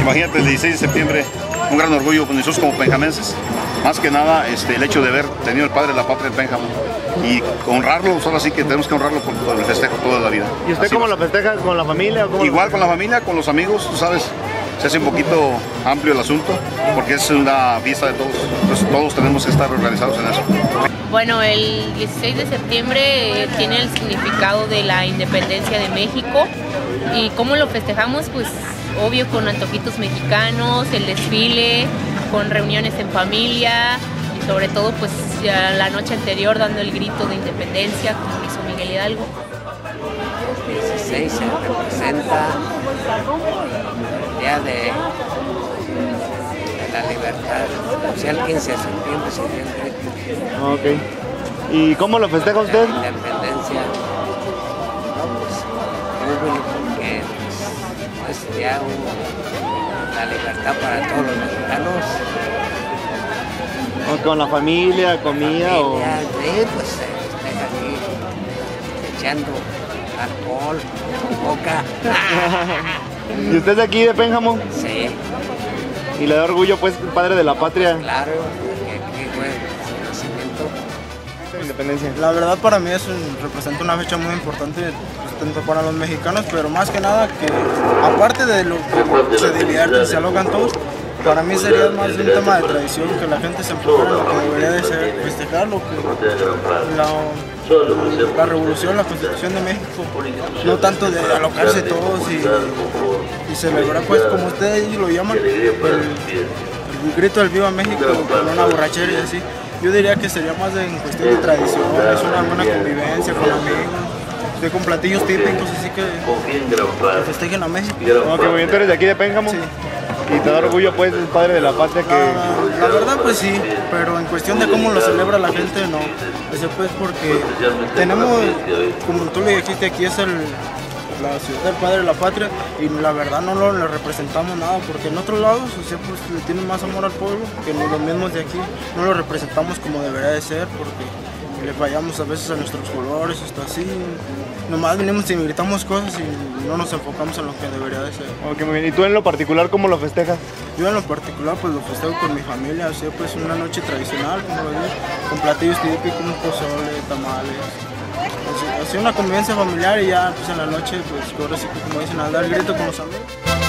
imagínate, el 16 de septiembre, un gran orgullo con nosotros como penjamenses. Más que nada el hecho de haber tenido el padre de la patria en Pénjamo y honrarlo, solo así que tenemos que honrarlo por el festejo toda la vida. ¿Y usted cómo lo festeja? ¿Con la familia? O igual con la familia, con los amigos, tú sabes, se hace un poquito amplio el asunto porque es una fiesta de todos, entonces todos tenemos que estar organizados en eso. Bueno, el 16 de septiembre tiene el significado de la independencia de México. ¿Y cómo lo festejamos? Pues obvio con antojitos mexicanos, el desfile, con reuniones en familia y sobre todo pues la noche anterior dando el grito de independencia como hizo Miguel Hidalgo. El 16 se representa el día de la libertad, o sea, el 15 de septiembre sería el grito. Ok. ¿Y cómo lo festeja usted? La independencia, no, pues, júbilo, porque pues, es ya la libertad para todos los mexicanos. ¿O con la familia, comida o...? Sí, pues se festeja aquí, echando alcohol, coca. ¿Y usted es de aquí, de Pénjamo? Sí. ¿Y le da orgullo, pues, padre de la patria? Claro, porque aquí fue su nacimiento. Independencia. La verdad para mí representa una fecha muy importante, pues, tanto para los mexicanos, pero más que nada que aparte de lo que se divierten, se alocan todos, para mí sería más un tema de tradición, que la gente se enfocara en lo que debería de ser, festejar lo que la revolución, la constitución de México, no tanto de alocarse todos y celebrar, pues como ustedes lo llaman, el grito del Viva México con una borrachera y así. Yo diría que sería más en cuestión de tradición, es una buena convivencia con amigos, con platillos típicos, así que festejen a México. Ok, muy bien, ¿tú eres de aquí de Pénjamo? Sí. ¿Y te da orgullo, pues, el padre de la patria que...? La verdad, pues sí, pero en cuestión de cómo lo celebra la gente, no. Eso pues porque tenemos, como tú le dijiste, aquí es la ciudad del padre de la patria y la verdad no le representamos nada porque en otros lados, o sea, pues le tienen más amor al pueblo que los mismos de aquí. No lo representamos como debería de ser porque le fallamos a veces a nuestros colores, hasta así. Nomás venimos y gritamos cosas y no nos enfocamos en lo que debería de ser. Ok, muy bien. ¿Y tú en lo particular cómo lo festejas? Yo en lo particular pues lo festejo con mi familia, así pues una noche tradicional, como lo digo, con platillos típicos, un pozole, tamales. Así una convivencia familiar y ya pues en la noche pues ahora sí como dicen, a dar el grito con los amigos.